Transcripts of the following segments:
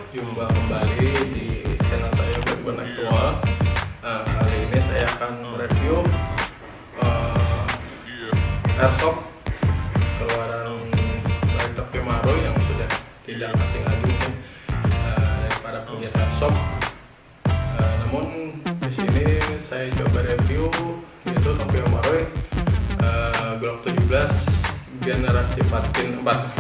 Jumpa kembali di channel saya Backbone Actual. Kali ini saya akan review airsoft keluaran dari Tokyo Marui yang sudah tidak asing lagi mungkin dari para pegiat airsoft. Namun di sini saya coba review yaitu Tokyo Marui Glock 17 generasi Patin 4.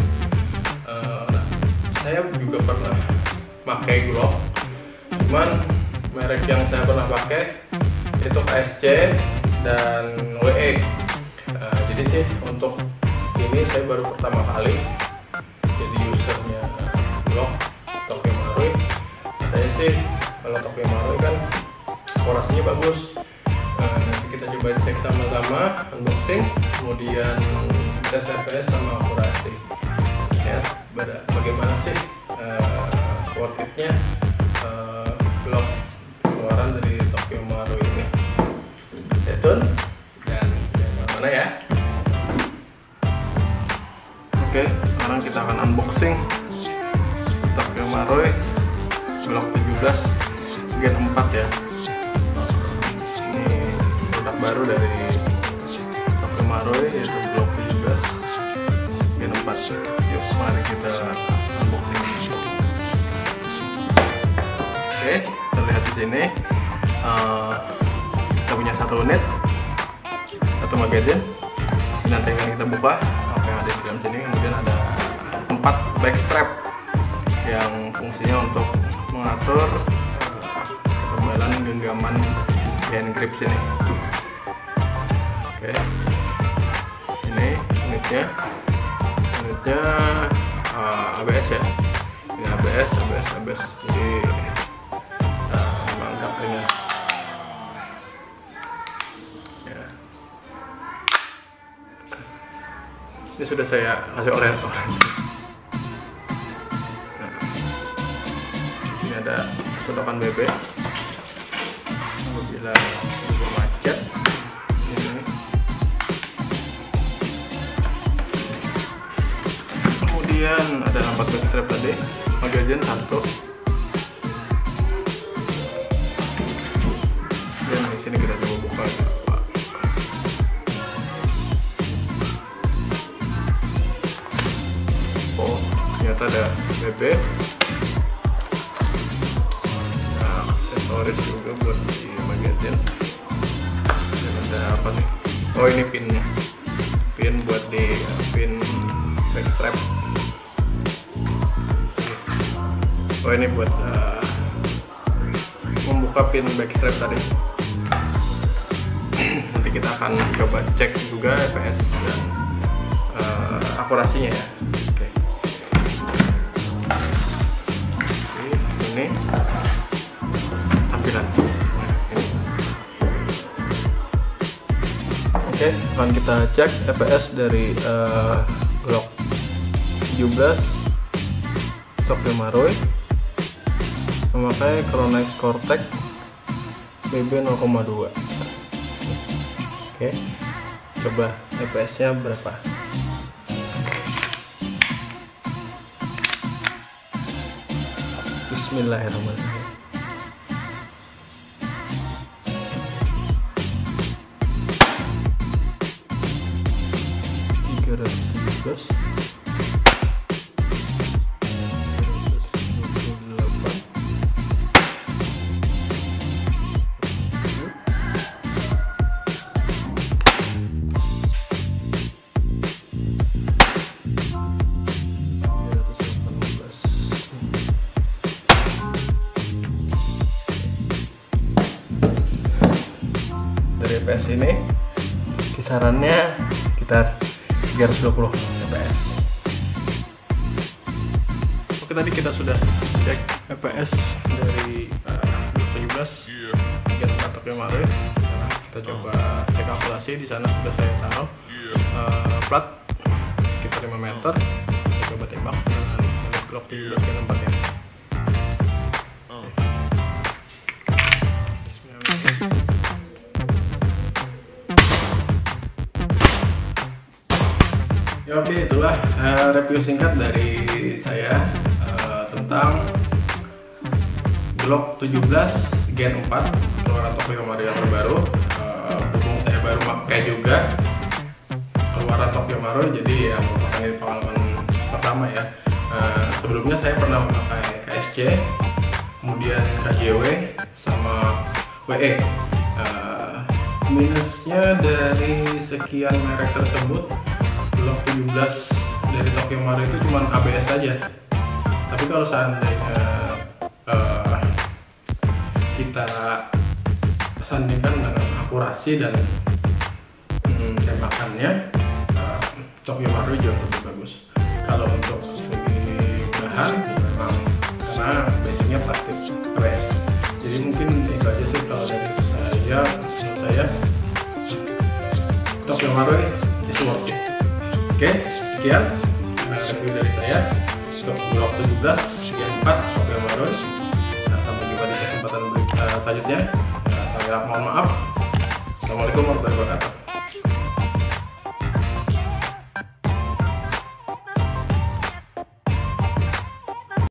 Saya juga pernah pakai Glock, cuman merek yang saya pernah pakai itu KSC dan WE. Jadi sih untuk ini saya baru pertama kali jadi usernya Glock Tokyo Marui. Saya sih kalau Tokyo Marui kan akurasinya bagus. Nanti kita coba cek sama-sama, unboxing, kemudian tes FPS sama akurasi. Ya, bagaimana sih worth it-nya Glock keluaran dari Tokyo Marui ini. Stay tune dan jangan mana ya. Oke, sekarang kita akan unboxing Tokyo Marui Glock 17 Gen 4 ya. Ini produk baru dari Tokyo Marui yaitu Glock 17 Gen 4. Yuk, mari kita unboxing. Oke, terlihat di sini kita punya satu unit, satu magazine. Nanti akan kita buka apa yang ada di dalam sini. Kemudian ada 4 backstrap yang fungsinya untuk mengatur ketebalan genggaman hand grip sini. Oke, ini unitnya ABS ya. Ini ABS. Jadi mantap ringan. Ya. Ini sudah saya kasih orange. Nah, ini ada sedotan BB. Apabila macet, ini. Kemudian ada 4 backstrap tadi, magazine 1. Dan di sini kita coba buka. Oh, ternyata ada BB. Nah, aksesoris juga buat di magazine. Dan ada apa nih? Oh, ini pinnya. Pin buat di pin backstrap. Oh, ini buat membuka pin backstrap tadi. Nanti kita akan coba cek juga FPS dan akurasinya ya. Oke. Ini tampilan. Ini. Oke, akan kita cek FPS dari Glock 17 Tokyo Marui memakai Chronic Cortex BB 0,2. Oke, coba FPS nya berapa. Bismillahirrahmanirrahim. Dari FPS ini kisarannya sekitar 320 fps. Oke, tadi kita sudah cek fps dari Glock 17 Gen 4 Tokyo Marui. Kita coba cek kalkulasi. Di sana sudah saya taruh plat sekitar 5 meter. Kita coba tembak dengan Glock 17 Gen 4 ya. Ya, oke, itulah review singkat dari saya tentang Glock 17 Gen 4 keluaran Tokyo Mario yang terbaru. Berhubung saya baru pakai juga keluaran Tokyo Mario, jadi ya merupakan ini pengalaman pertama ya. Sebelumnya saya pernah memakai KSC, kemudian KJW sama WE. Minusnya dari sekian merek tersebut, Glock 17 dari Tokyo Mario itu cuma ABS saja. Tapi kalau seandainya kita sandingkan dengan akurasi dan tembakannya, Tokyo Mario jauh lebih bagus. Kalau untuk segi bahan, memang karena basicnya plastik ABS. Jadi mungkin itu aja sih kalau dari saya. Menurut saya Tokyo Mario is worth it. Oke, sekian review dari saya untuk Glock 17 Gen 4 Tokyo Mario. Sampai jumpa di kesempatan selanjutnya. Saya mohon maaf. Assalamualaikum warahmatullahi wabarakatuh.